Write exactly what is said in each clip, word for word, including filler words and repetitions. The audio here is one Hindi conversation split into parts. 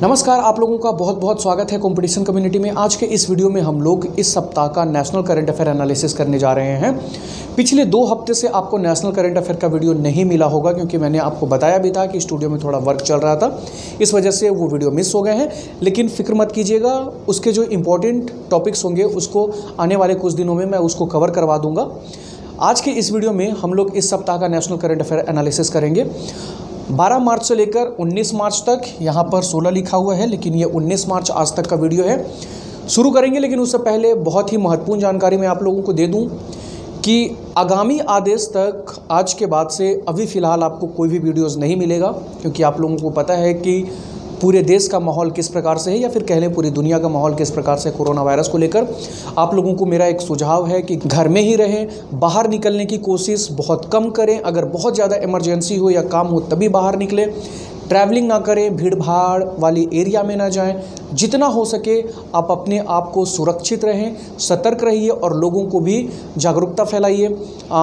नमस्कार, आप लोगों का बहुत बहुत स्वागत है कंपटीशन कम्युनिटी में। आज के इस वीडियो में हम लोग इस सप्ताह का नेशनल करंट अफेयर एनालिसिस करने जा रहे हैं। पिछले दो हफ्ते से आपको नेशनल करंट अफेयर का वीडियो नहीं मिला होगा क्योंकि मैंने आपको बताया भी था कि स्टूडियो में थोड़ा वर्क चल रहा था, इस वजह से वो वीडियो मिस हो गए हैं। लेकिन फिक्र मत कीजिएगा, उसके जो इम्पोर्टेंट टॉपिक्स होंगे उसको आने वाले कुछ दिनों में मैं उसको कवर करवा दूँगा। आज के इस वीडियो में हम लोग इस सप्ताह का नेशनल करंट अफेयर एनालिसिस करेंगे। बारह मार्च से लेकर उन्नीस मार्च तक, यहाँ पर सोलह लिखा हुआ है लेकिन ये उन्नीस मार्च आज तक का वीडियो है। शुरू करेंगे, लेकिन उससे पहले बहुत ही महत्वपूर्ण जानकारी मैं आप लोगों को दे दूं कि आगामी आदेश तक आज के बाद से अभी फ़िलहाल आपको कोई भी वीडियोस नहीं मिलेगा, क्योंकि आप लोगों को पता है कि पूरे देश का माहौल किस प्रकार से है, या फिर कह लें पूरी दुनिया का माहौल किस प्रकार से कोरोना वायरस को लेकर। आप लोगों को मेरा एक सुझाव है कि घर में ही रहें, बाहर निकलने की कोशिश बहुत कम करें। अगर बहुत ज़्यादा इमरजेंसी हो या काम हो तभी बाहर निकलें। ट्रैवलिंग ना करें, भीड़ भाड़ वाली एरिया में ना जाएं। जितना हो सके आप अपने आप को सुरक्षित रहें, सतर्क रहिए और लोगों को भी जागरूकता फैलाइए।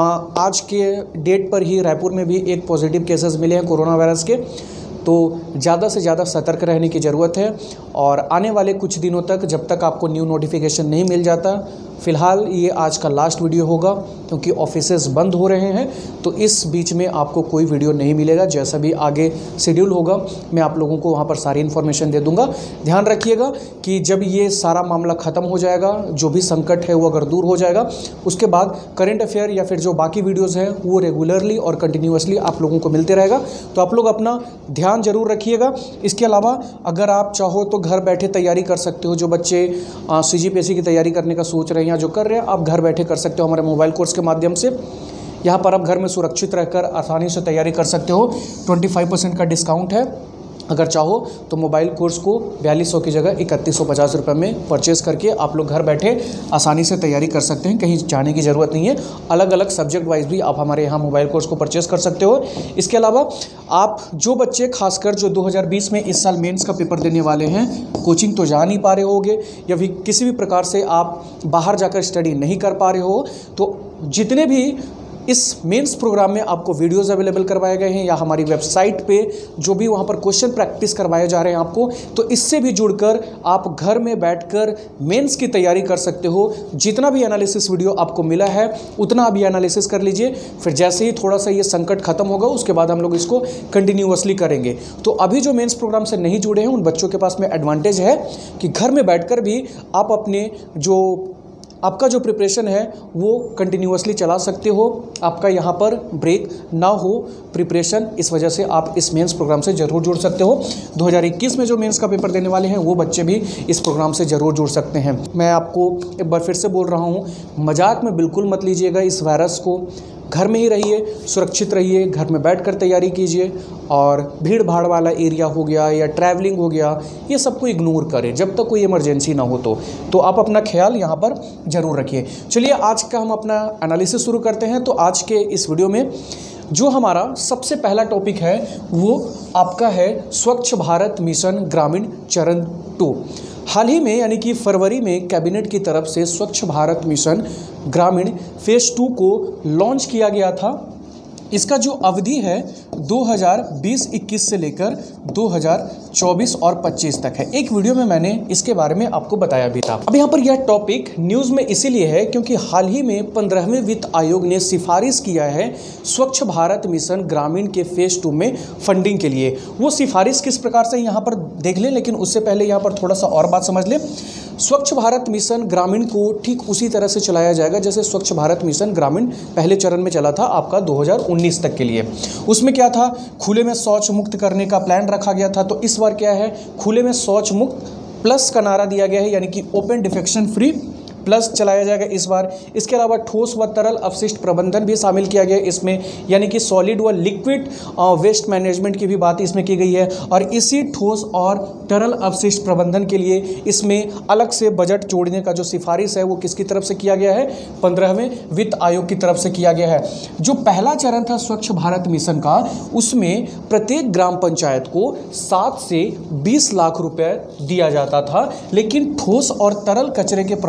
आज के डेट पर ही रायपुर में भी एक पॉजिटिव केसेस मिले हैं कोरोना वायरस के, तो ज़्यादा से ज़्यादा सतर्क रहने की ज़रूरत है। और आने वाले कुछ दिनों तक, जब तक आपको न्यू नोटिफिकेशन नहीं मिल जाता, फ़िलहाल ये आज का लास्ट वीडियो होगा क्योंकि ऑफिसेज बंद हो रहे हैं, तो इस बीच में आपको कोई वीडियो नहीं मिलेगा। जैसा भी आगे शेड्यूल होगा मैं आप लोगों को वहाँ पर सारी इन्फॉर्मेशन दे दूँगा। ध्यान रखिएगा कि जब ये सारा मामला ख़त्म हो जाएगा, जो भी संकट है वो अगर दूर हो जाएगा, उसके बाद करंट अफेयर या फिर जो बाकी वीडियोज़ हैं वो रेगुलरली और कंटिन्यूसली आप लोगों को मिलते रहेगा। तो आप लोग अपना ध्यान ज़रूर रखिएगा। इसके अलावा अगर आप चाहो तो घर बैठे तैयारी कर सकते हो। जो बच्चे सी जी पी एस सी की तैयारी करने का सोच रहे हैं या जो कर रहे हैं, आप घर बैठे कर सकते हो हमारे मोबाइल कोर्स के माध्यम से। यहाँ पर आप घर में सुरक्षित रहकर आसानी से तैयारी कर सकते हो। पच्चीस परसेंट का डिस्काउंट है। अगर चाहो तो मोबाइल कोर्स को बयालीस सौ की जगह इकतीस सौ पचास रुपये में परचेज़ करके आप लोग घर बैठे आसानी से तैयारी कर सकते हैं। कहीं जाने की ज़रूरत नहीं है। अलग अलग सब्जेक्ट वाइज भी आप हमारे यहाँ मोबाइल कोर्स को परचेज़ कर सकते हो। इसके अलावा आप जो बच्चे खासकर जो दो हज़ार बीस में इस साल मेंस का पेपर देने वाले हैं, कोचिंग तो जा नहीं पा रहे होगे या फिर किसी भी प्रकार से आप बाहर जाकर स्टडी नहीं कर पा रहे हो, तो जितने भी इस मेंस प्रोग्राम में आपको वीडियोस अवेलेबल करवाए गए हैं या हमारी वेबसाइट पे जो भी वहाँ पर क्वेश्चन प्रैक्टिस करवाए जा रहे हैं आपको, तो इससे भी जुड़कर आप घर में बैठकर मेंस की तैयारी कर सकते हो। जितना भी एनालिसिस वीडियो आपको मिला है उतना अभी एनालिसिस कर लीजिए, फिर जैसे ही थोड़ा सा ये संकट खत्म होगा उसके बाद हम लोग इसको कंटिन्यूअसली करेंगे। तो अभी जो मेंस प्रोग्राम से नहीं जुड़े हैं उन बच्चों के पास में एडवांटेज है कि घर में बैठकर भी आप अपने जो आपका जो प्रिपरेशन है वो कंटिन्यूअसली चला सकते हो। आपका यहाँ पर ब्रेक ना हो प्रिपरेशन, इस वजह से आप इस मेंस प्रोग्राम से ज़रूर जुड़ सकते हो। दो हज़ार इक्कीस में जो मेंस का पेपर देने वाले हैं वो बच्चे भी इस प्रोग्राम से ज़रूर जुड़ सकते हैं। मैं आपको एक बार फिर से बोल रहा हूँ, मजाक में बिल्कुल मत लीजिएगा इस वायरस को। घर में ही रहिए, सुरक्षित रहिए, घर में बैठकर तैयारी कीजिए और भीड़ भाड़ वाला एरिया हो गया या ट्रैवलिंग हो गया, ये सबको इग्नोर करें जब तक कोई इमरजेंसी ना हो। तो तो आप अपना ख्याल यहाँ पर ज़रूर रखिए। चलिए आज का हम अपना एनालिसिस शुरू करते हैं। तो आज के इस वीडियो में जो हमारा सबसे पहला टॉपिक है वो आपका है स्वच्छ भारत मिशन ग्रामीण चरण टू। हाल ही में यानी कि फरवरी में कैबिनेट की तरफ से Swachh Bharat mission Grameen phase two को लॉन्च किया गया था। इसका जो अवधि है दो हज़ार बीस इक्कीस से लेकर दो हज़ार चौबीस और पच्चीस तक है। एक वीडियो में मैंने इसके बारे में आपको बताया भी था। अब यहाँ पर यह टॉपिक न्यूज़ में इसीलिए है क्योंकि हाल ही में पंद्रहवें वित्त आयोग ने सिफारिश किया है स्वच्छ भारत मिशन ग्रामीण के फेज़ टू में फंडिंग के लिए। वो सिफारिश किस प्रकार से यहाँ पर देख लें, लेकिन उससे पहले यहाँ पर थोड़ा सा और बात समझ लें। स्वच्छ भारत मिशन ग्रामीण को ठीक उसी तरह से चलाया जाएगा जैसे स्वच्छ भारत मिशन ग्रामीण पहले चरण में चला था आपका दो हज़ार उन्नीस तक के लिए। उसमें क्या था, खुले में शौच मुक्त करने का प्लान रखा गया था। तो इस बार क्या है, खुले में शौच मुक्त प्लस का नारा दिया गया है, यानी कि ओपन डिफेक्शन फ्री प्लस चलाया जाएगा इस बार। इसके अलावा ठोस व तरल अपशिष्ट प्रबंधन भी शामिल किया गया इसमें, यानी कि सॉलिड व लिक्विड वेस्ट मैनेजमेंट की भी बात इसमें की गई है। और इसी ठोस और तरल अपशिष्ट प्रबंधन के लिए इसमें अलग से बजट जोड़ने का जो सिफारिश है वो किसकी तरफ से किया गया है, पंद्रहवें वित्त आयोग की तरफ से किया गया है। जो पहला चरण था स्वच्छ भारत मिशन का, उसमें प्रत्येक ग्राम पंचायत को सात से बीस लाख रुपए दिया जाता था, लेकिन ठोस और तरल कचरे के प्रबंधन को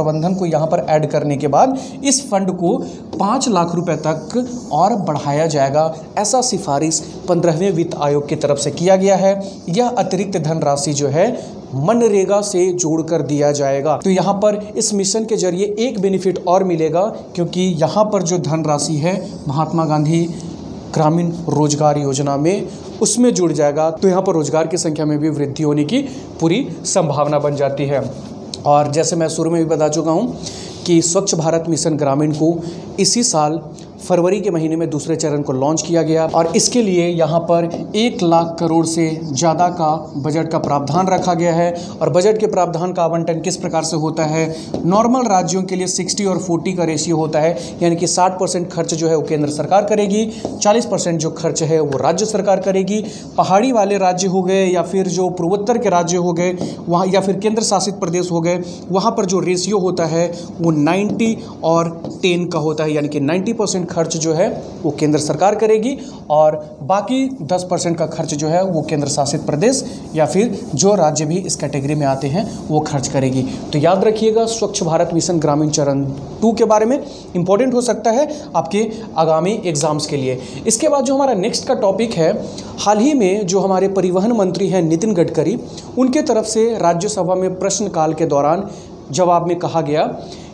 यहाँ पर ऐड करने के बाद इस फंड को पाँच लाख रुपए तक और बढ़ाया जाएगा, ऐसा सिफारिश पंद्रहवें वित्त आयोग की तरफ से किया गया है। यह अतिरिक्त धनराशि जो है मनरेगा से जोड़कर दिया जाएगा। तो यहाँ पर इस मिशन के जरिए एक बेनिफिट और मिलेगा, क्योंकि यहाँ पर जो धनराशि है महात्मा गांधी ग्रामीण रोजगार योजना में उसमें जुड़ जाएगा। तो यहाँ पर रोजगार की संख्या में भी वृद्धि होने की पूरी संभावना बन जाती है। और जैसे मैं शुरू में भी बता चुका हूँ कि स्वच्छ भारत मिशन ग्रामीण को इसी साल फरवरी के महीने में दूसरे चरण को लॉन्च किया गया और इसके लिए यहाँ पर एक लाख करोड़ से ज़्यादा का बजट का प्रावधान रखा गया है। और बजट के प्रावधान का आवंटन किस प्रकार से होता है? नॉर्मल राज्यों के लिए साठ और चालीस का रेशियो होता है, यानी कि साठ परसेंट खर्च जो है वो केंद्र सरकार करेगी, चालीस परसेंट जो खर्च है वो राज्य सरकार करेगी। पहाड़ी वाले राज्य हो गए या फिर जो पूर्वोत्तर के राज्य हो गए वहाँ, या फिर केंद्र शासित प्रदेश हो गए, वहाँ पर जो रेशियो होता है वो नब्बे और दस का होता है, यानी कि नब्बे परसेंट खर्च जो है वो केंद्र सरकार करेगी और बाकी दस परसेंट का खर्च जो है वो केंद्र शासित प्रदेश या फिर जो राज्य भी इस कैटेगरी में आते हैं वो खर्च करेगी। तो याद रखिएगा स्वच्छ भारत मिशन ग्रामीण चरण टू के बारे में, इंपॉर्टेंट हो सकता है आपके आगामी एग्जाम्स के लिए। इसके बाद जो हमारा नेक्स्ट का टॉपिक है, हाल ही में जो हमारे परिवहन मंत्री हैं नितिन गडकरी, उनके तरफ से राज्यसभा में प्रश्नकाल के दौरान जवाब में कहा गया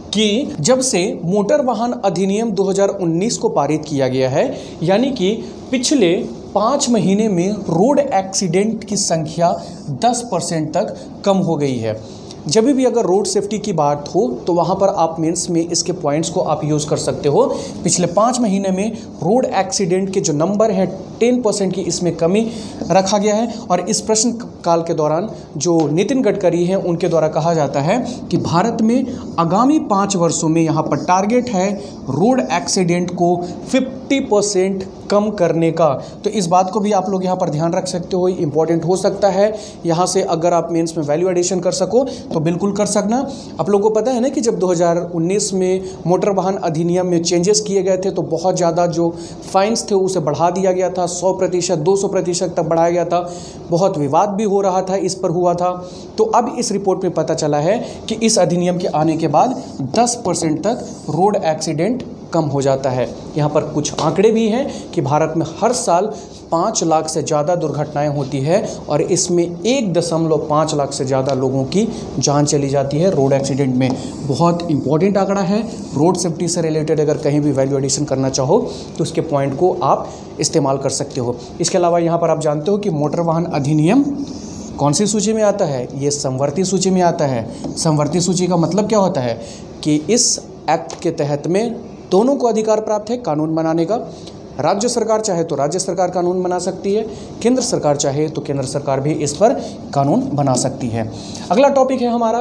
कि जब से मोटर वाहन अधिनियम दो हज़ार उन्नीस को पारित किया गया है, यानी कि पिछले पाँच महीने में रोड एक्सीडेंट की संख्या दस परसेंट तक कम हो गई है। जब भी अगर रोड सेफ्टी की बात हो तो वहाँ पर आप मेंस में इसके पॉइंट्स को आप यूज़ कर सकते हो। पिछले पाँच महीने में रोड एक्सीडेंट के जो नंबर हैं टेन परसेंट की इसमें कमी रखा गया है। और इस प्रश्न काल के दौरान जो नितिन गडकरी हैं उनके द्वारा कहा जाता है कि भारत में आगामी पाँच वर्षों में यहाँ पर टारगेट है रोड एक्सीडेंट को पचास परसेंट कम करने का। तो इस बात को भी आप लोग यहाँ पर ध्यान रख सकते हो, इंपॉर्टेंट हो सकता है। यहाँ से अगर आप मेंस में वैल्यू एडिशन कर सको तो बिल्कुल कर सकना। आप लोगों को पता है ना कि जब दो हज़ार उन्नीस में मोटर वाहन अधिनियम में चेंजेस किए गए थे तो बहुत ज़्यादा जो फाइन्स थे उसे बढ़ा दिया गया था, सौ प्रतिशत दो सौ प्रतिशत तक बढ़ाया गया था। बहुत विवाद भी हो रहा था, इस पर हुआ था। तो अब इस रिपोर्ट में पता चला है कि इस अधिनियम के आने के बाद दस परसेंट तक रोड एक्सीडेंट कम हो जाता है। यहाँ पर कुछ आंकड़े भी हैं कि भारत में हर साल पाँच लाख से ज़्यादा दुर्घटनाएं होती है और इसमें एक दशमलव पाँच लाख से ज़्यादा लोगों की जान चली जाती है रोड एक्सीडेंट में। बहुत इंपॉर्टेंट आंकड़ा है। रोड सेफ्टी से रिलेटेड अगर कहीं भी वैल्यू एडिशन करना चाहो तो उसके पॉइंट को आप इस्तेमाल कर सकते हो। इसके अलावा यहाँ पर आप जानते हो कि मोटर वाहन अधिनियम कौन सी सूची में आता है? ये समवर्ती सूची में आता है। समवर्ती सूची का मतलब क्या होता है कि इस एक्ट के तहत में दोनों को अधिकार प्राप्त है कानून बनाने का। राज्य सरकार चाहे तो राज्य सरकार कानून बना सकती है, केंद्र सरकार चाहे तो केंद्र सरकार भी इस पर कानून बना सकती है। अगला टॉपिक है हमारा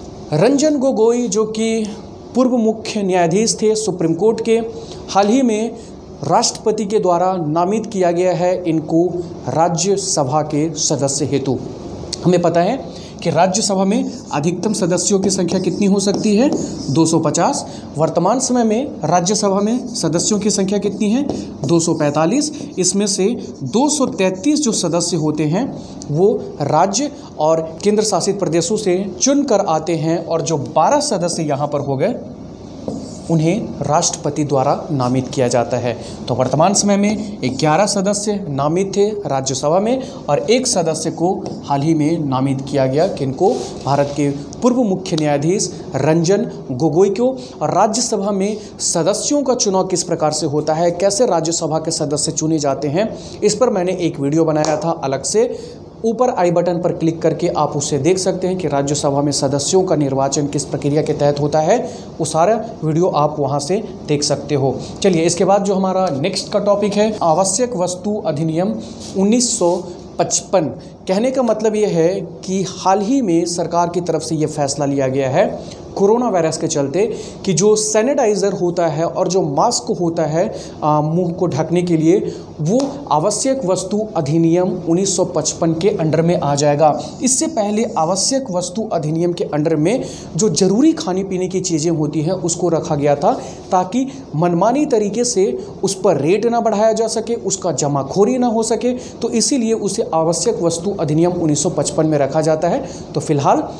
रंजन गोगोई, जो कि पूर्व मुख्य न्यायाधीश थे सुप्रीम कोर्ट के। हाल ही में राष्ट्रपति के द्वारा नामित किया गया है इनको राज्यसभा के सदस्य हेतु। हमें पता है कि राज्यसभा में अधिकतम सदस्यों की संख्या कितनी हो सकती है? दो सौ पचास। वर्तमान समय में राज्यसभा में सदस्यों की संख्या कितनी है? दो सौ पैंतालीस। इसमें से दो सौ तैंतीस जो सदस्य होते हैं वो राज्य और केंद्र शासित प्रदेशों से चुनकर आते हैं और जो बारह सदस्य यहाँ पर हो गए उन्हें राष्ट्रपति द्वारा नामित किया जाता है। तो वर्तमान समय में ग्यारह सदस्य नामित थे राज्यसभा में और एक सदस्य को हाल ही में नामित किया गया, किनको? भारत के पूर्व मुख्य न्यायाधीश रंजन गोगोई को। और राज्यसभा में सदस्यों का चुनाव किस प्रकार से होता है, कैसे राज्यसभा के सदस्य चुने जाते हैं, इस पर मैंने एक वीडियो बनाया था अलग से। ऊपर आई बटन पर क्लिक करके आप उसे देख सकते हैं कि राज्यसभा में सदस्यों का निर्वाचन किस प्रक्रिया के तहत होता है। वो सारा वीडियो आप वहां से देख सकते हो। चलिए, इसके बाद जो हमारा नेक्स्ट का टॉपिक है आवश्यक वस्तु अधिनियम उन्नीस सौ पचपन। कहने का मतलब ये है कि हाल ही में सरकार की तरफ से ये फैसला लिया गया है कोरोना वायरस के चलते कि जो सैनिटाइज़र होता है और जो मास्क होता है मुंह को ढकने के लिए, वो आवश्यक वस्तु अधिनियम उन्नीस सौ पचपन के अंडर में आ जाएगा। इससे पहले आवश्यक वस्तु अधिनियम के अंडर में जो ज़रूरी खाने पीने की चीज़ें होती हैं उसको रखा गया था, ताकि मनमानी तरीके से उस पर रेट ना बढ़ाया जा सके, उसका जमाखोरी ना हो सके। तो इसीलिए उसे आवश्यक वस्तु अधिनियम उन्नीस सौ पचपन में रखा जाता है। तो फिलहाल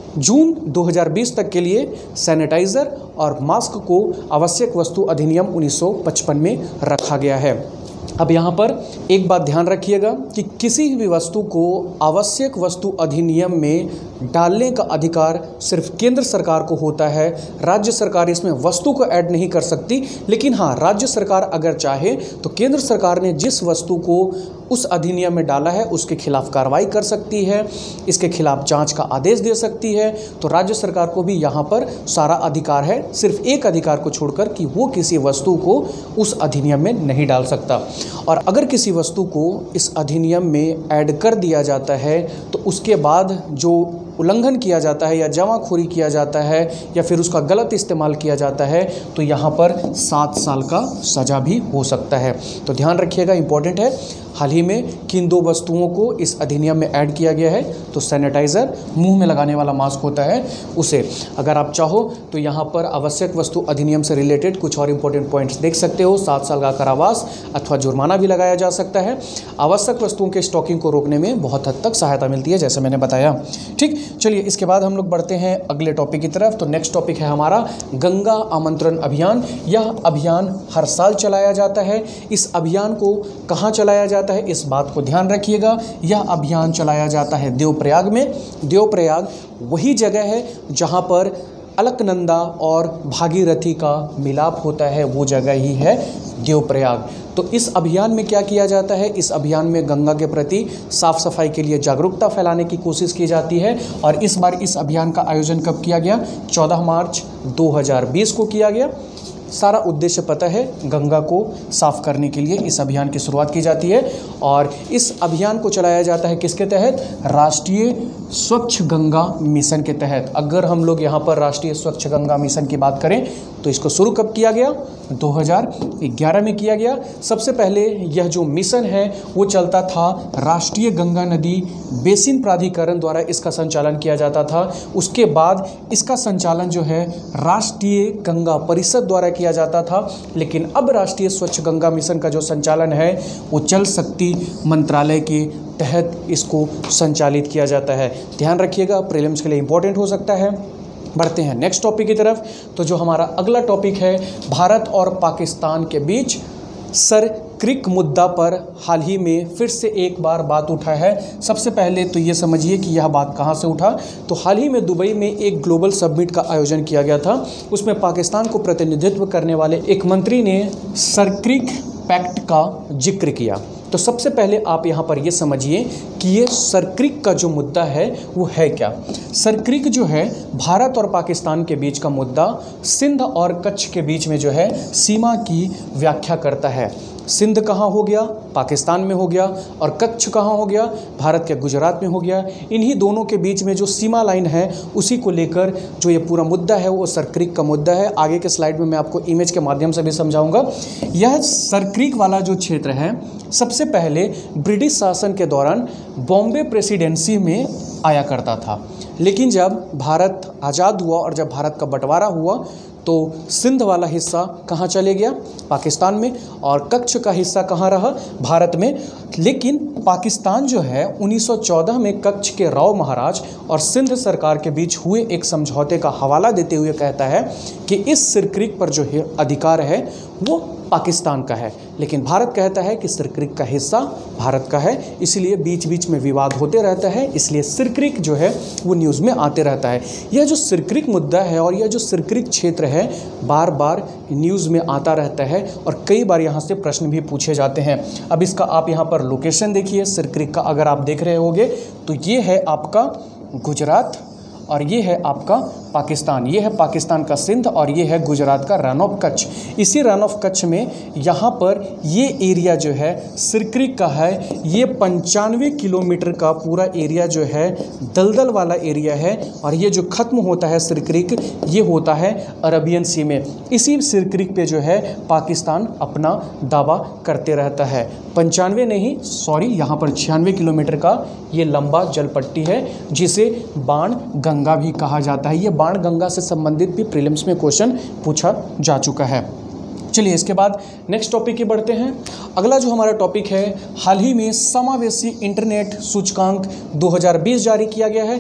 जून दो हज़ार बीस तक के लिए सैनिटाइज़र और मास्क को आवश्यक वस्तु अधिनियम उन्नीस सौ पचपन में रखा गया है। अब यहाँ पर एक बात ध्यान रखिएगा कि किसी भी वस्तु को आवश्यक वस्तु अधिनियम में डालने का अधिकार सिर्फ केंद्र सरकार को होता है। राज्य सरकार इसमें वस्तु को ऐड नहीं कर सकती, लेकिन हाँ, राज्य सरकार अगर चाहे तो केंद्र सरकार ने जिस वस्तु को उस अधिनियम में डाला है उसके खिलाफ कार्रवाई कर सकती है, इसके खिलाफ जांच का आदेश दे सकती है। तो राज्य सरकार को भी यहाँ पर सारा अधिकार है, सिर्फ एक अधिकार को छोड़कर कि वो किसी वस्तु को उस अधिनियम में नहीं डाल सकता। और अगर किसी वस्तु को इस अधिनियम में ऐड कर दिया जाता है तो उसके बाद जो उल्लंघन किया जाता है या जमाखोरी किया जाता है या फिर उसका गलत इस्तेमाल किया जाता है तो यहाँ पर सात साल का सज़ा भी हो सकता है। तो ध्यान रखिएगा, इंपॉर्टेंट है। हाल ही में किन दो वस्तुओं को इस अधिनियम में ऐड किया गया है? तो सैनिटाइज़र, मुंह में लगाने वाला मास्क होता है उसे। अगर आप चाहो तो यहाँ पर आवश्यक वस्तु अधिनियम से रिलेटेड कुछ और इंपॉर्टेंट पॉइंट्स देख सकते हो। सात साल का कारावास अथवा जुर्माना भी लगाया जा सकता है। आवश्यक वस्तुओं के स्टॉकिंग को रोकने में बहुत हद तक सहायता मिलती है, जैसे मैंने बताया। ठीक, चलिए इसके बाद हम लोग बढ़ते हैं अगले टॉपिक की तरफ। तो नेक्स्ट टॉपिक है हमारा गंगा आमंत्रण अभियान। यह अभियान हर साल चलाया जाता है। इस अभियान को कहाँ चलाया जाता है, इस बात को ध्यान रखिएगा। यह अभियान चलाया जाता है देवप्रयाग में। देवप्रयाग वही जगह है जहाँ पर अलकनंदा और भागीरथी का मिलाप होता है, वो जगह ही है देवप्रयाग। तो इस अभियान में क्या किया जाता है? इस अभियान में गंगा के प्रति साफ सफाई के लिए जागरूकता फैलाने की कोशिश की जाती है। और इस बार इस अभियान का आयोजन कब किया गया? चौदह मार्च दो हज़ार बीस को किया गया। सारा उद्देश्य पता है, गंगा को साफ करने के लिए इस अभियान की शुरुआत की जाती है। और इस अभियान को चलाया जाता है किसके तहत? राष्ट्रीय स्वच्छ गंगा मिशन के तहत। अगर हम लोग यहाँ पर राष्ट्रीय स्वच्छ गंगा मिशन की बात करें तो इसको शुरू कब किया गया? दो हज़ार ग्यारह में किया गया। सबसे पहले यह जो मिशन है वो चलता था राष्ट्रीय गंगा नदी बेसिन प्राधिकरण द्वारा, इसका संचालन किया जाता था। उसके बाद इसका संचालन जो है राष्ट्रीय गंगा परिषद द्वारा किया जाता था। लेकिन अब राष्ट्रीय स्वच्छ गंगा मिशन का जो संचालन है वो जल शक्ति मंत्रालय के तहत इसको संचालित किया जाता है। ध्यान रखिएगा, प्रीलिम्स के लिए इंपॉर्टेंट हो सकता है। बढ़ते हैं नेक्स्ट टॉपिक की तरफ। तो जो हमारा अगला टॉपिक है, भारत और पाकिस्तान के बीच सर क्रिक मुद्दा पर हाल ही में फिर से एक बार बात उठा है। सबसे पहले तो ये समझिए कि यह बात कहाँ से उठा। तो हाल ही में दुबई में एक ग्लोबल समिट का आयोजन किया गया था। उसमें पाकिस्तान को प्रतिनिधित्व करने वाले एक मंत्री ने सर क्रिक पैक्ट का जिक्र किया। तो सबसे पहले आप यहाँ पर ये समझिए कि ये सर क्रिक का जो मुद्दा है वो है क्या। सर क्रिक जो है भारत और पाकिस्तान के बीच का मुद्दा सिंध और कच्छ के बीच में जो है सीमा की व्याख्या करता है। सिंध कहाँ हो गया? पाकिस्तान में हो गया। और कच्छ कहाँ हो गया? भारत के गुजरात में हो गया। इन्हीं दोनों के बीच में जो सीमा लाइन है उसी को लेकर जो ये पूरा मुद्दा है वो सर क्रिक का मुद्दा है। आगे के स्लाइड में मैं आपको इमेज के माध्यम से भी समझाऊंगा। यह सर क्रिक वाला जो क्षेत्र है सबसे पहले ब्रिटिश शासन के दौरान बॉम्बे प्रेसिडेंसी में आया करता था। लेकिन जब भारत आज़ाद हुआ और जब भारत का बंटवारा हुआ तो सिंध वाला हिस्सा कहाँ चले गया? पाकिस्तान में। और कच्छ का हिस्सा कहाँ रहा? भारत में। लेकिन पाकिस्तान जो है उन्नीस सौ चौदह में कच्छ के राव महाराज और सिंध सरकार के बीच हुए एक समझौते का हवाला देते हुए कहता है कि इस सर क्रिक पर जो अधिकार है वो पाकिस्तान का है। लेकिन भारत कहता है कि सर क्रिक का हिस्सा भारत का है। इसलिए बीच बीच में विवाद होते रहता है, इसलिए सर क्रिक जो है वो न्यूज़ में आते रहता है। यह जो सर क्रिक मुद्दा है और यह जो सर क्रिक क्षेत्र है बार बार न्यूज़ में आता रहता है और कई बार यहाँ से प्रश्न भी पूछे जाते हैं। अब इसका आप यहाँ पर लोकेशन देखिए सर क्रिक का, अगर आप देख रहे होंगे तो ये है आपका गुजरात और ये है आपका पाकिस्तान। ये है पाकिस्तान का सिंध और ये है गुजरात का रन ऑफ कच्छ। इसी रन ऑफ कच्छ में यहाँ पर ये एरिया जो है सर क्रिक का है। ये पंचानवे किलोमीटर का पूरा एरिया जो है दलदल वाला एरिया है और ये जो ख़त्म होता है सर क्रिक ये होता है अरबियन सी में। इसी सर क्रिक पे जो है पाकिस्तान अपना दावा करते रहता है। पंचानवे नहीं सॉरी यहाँ पर छियानवे किलोमीटर का ये लंबा जल पट्टी है जिसे बाण गंगा भी कहा जाता है। ये बाण गंगा से संबंधित भी प्रीलिम्स में क्वेश्चन पूछा जा चुका है। चलिए इसके बाद नेक्स्ट टॉपिक की बढ़ते हैं। अगला जो हमारा टॉपिक है, हाल ही में समावेशी इंटरनेट सूचकांक दो हज़ार बीस जारी किया गया है।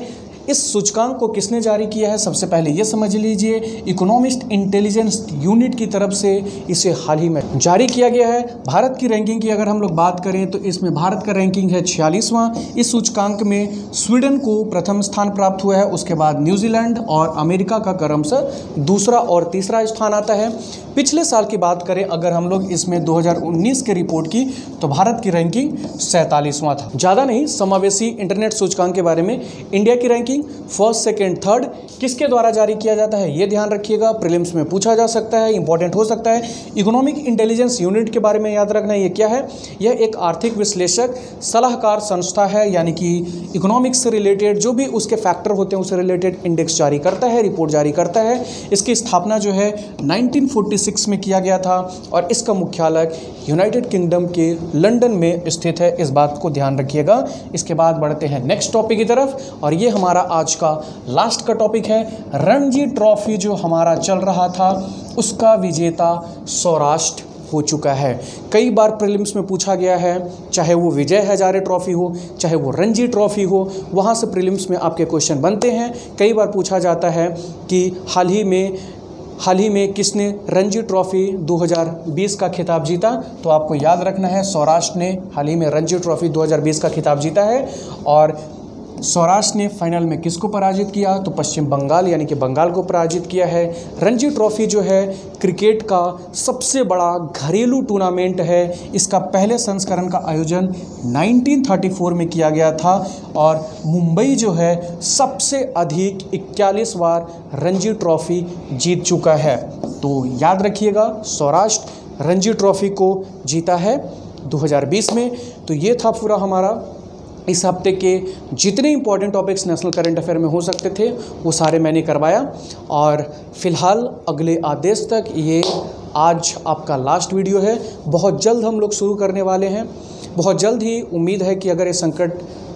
इस सूचकांक को किसने जारी किया है, सबसे पहले ये समझ लीजिए, इकोनॉमिस्ट इंटेलिजेंस यूनिट की तरफ से इसे हाल ही में जारी किया गया है। भारत की रैंकिंग की अगर हम लोग बात करें तो इसमें भारत का रैंकिंग है छियालीसवां। इस सूचकांक में स्वीडन को प्रथम स्थान प्राप्त हुआ है, उसके बाद न्यूजीलैंड और अमेरिका का क्रमशः दूसरा और तीसरा स्थान आता है। पिछले साल की बात करें अगर हम लोग इसमें दो हज़ार उन्नीस की रिपोर्ट की तो भारत की रैंकिंग सैंतालीसवां था। ज़्यादा नहीं, समावेशी इंटरनेट सूचकांक के बारे में इंडिया की रैंकिंग फर्स्ट सेकेंड थर्ड किसके द्वारा जारी किया जाता है ये ध्यान रखिएगा, प्रीलिम्स में पूछा जा सकता है, इंपॉर्टेंट हो सकता है। इकोनॉमिक इंटेलिजेंस यूनिट के बारे में याद रखना, ये क्या है, यह एक आर्थिक विश्लेषक सलाहकार संस्था है, यानी कि इकोनॉमिक्स से रिलेटेड जो भी उसके फैक्टर होते हैं उससे रिलेटेड इंडेक्स जारी करता है, रिपोर्ट जारी करता है। इसकी स्थापना जो है नाइनटीन फोर्टी सिक्स में किया गया था और इसका मुख्यालय यूनाइटेड किंगडम के लंदन में स्थित है, इस बात को ध्यान रखिएगा। इसके बाद बढ़ते हैं नेक्स्ट टॉपिक की तरफ और ये हमारा आज का लास्ट का टॉपिक है, रणजी ट्रॉफी जो हमारा चल रहा था उसका विजेता सौराष्ट्र हो चुका है। कई बार प्रीलिम्स में पूछा गया है, चाहे वो विजय हजारे ट्रॉफी हो, चाहे वो रणजी ट्रॉफी हो, वहाँ से प्रीलिम्स में आपके क्वेश्चन बनते हैं। कई बार पूछा जाता है कि हाल ही में हाल ही में किसने रणजी ट्रॉफी दो हज़ार बीस का खिताब जीता, तो आपको याद रखना है सौराष्ट्र ने हाल ही में रणजी ट्रॉफी दो हज़ार बीस का खिताब जीता है। और सौराष्ट्र ने फाइनल में किसको पराजित किया, तो पश्चिम बंगाल यानी कि बंगाल को पराजित किया है। रणजी ट्रॉफी जो है क्रिकेट का सबसे बड़ा घरेलू टूर्नामेंट है। इसका पहले संस्करण का आयोजन नाइनटीन थर्टी फोर में किया गया था और मुंबई जो है सबसे अधिक इक्यालीस बार रणजी ट्रॉफी जीत चुका है। तो याद रखिएगा सौराष्ट्र रणजी ट्रॉफी को जीता है दो हज़ार बीस में। तो ये था पूरा हमारा इस हफ्ते के जितने important topics national current affair में हो सकते थे वो सारे मैंने करवाया और फिलहाल अगले आदेश तक ये आज आपका लास्ट वीडियो है। बहुत जल्द हम लोग शुरू करने वाले हैं, बहुत जल्द ही उम्मीद है कि अगर ये संकट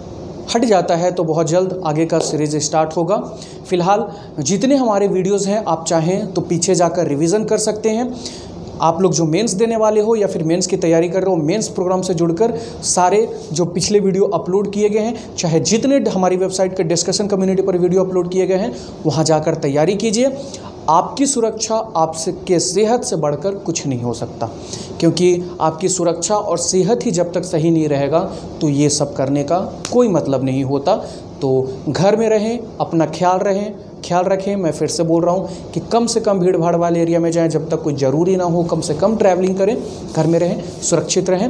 हट जाता है तो बहुत जल्द आगे का सीरीज़ स्टार्ट होगा। फिलहाल जितने हमारे वीडियोज़ हैं आप चाहें तो पीछे जाकर रिवीजन कर सकते हैं। आप लोग जो मेंस देने वाले हो या फिर मेंस की तैयारी कर रहे हो, मेंस प्रोग्राम से जुड़कर सारे जो पिछले वीडियो अपलोड किए गए हैं, चाहे जितने हमारी वेबसाइट के डिस्कशन कम्युनिटी पर वीडियो अपलोड किए गए हैं वहां जाकर तैयारी कीजिए। आपकी सुरक्षा आपके सेहत से बढ़कर कुछ नहीं हो सकता, क्योंकि आपकी सुरक्षा और सेहत ही जब तक सही नहीं रहेगा तो ये सब करने का कोई मतलब नहीं होता। तो घर में रहें, अपना ख्याल रहें ख्याल रखें। मैं फिर से बोल रहा हूँ कि कम से कम भीड़ भाड़ वाले एरिया में जाएं, जब तक कोई ज़रूरी ना हो कम से कम ट्रैवलिंग करें, घर में रहें, सुरक्षित रहें।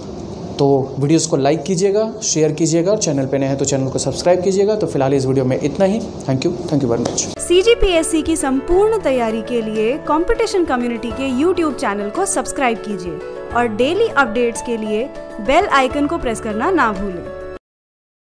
तो वीडियोस को लाइक कीजिएगा, शेयर कीजिएगा, चैनल पे नए हैं तो चैनल को सब्सक्राइब कीजिएगा। तो फिलहाल इस वीडियो में इतना ही। Thank you thank you very much. CGPSC की संपूर्ण तैयारी के लिए कंपटीशन कम्युनिटी के यूट्यूब चैनल को सब्सक्राइब कीजिए और डेली अपडेट्स के लिए बेल आइकन को प्रेस करना ना भूलें।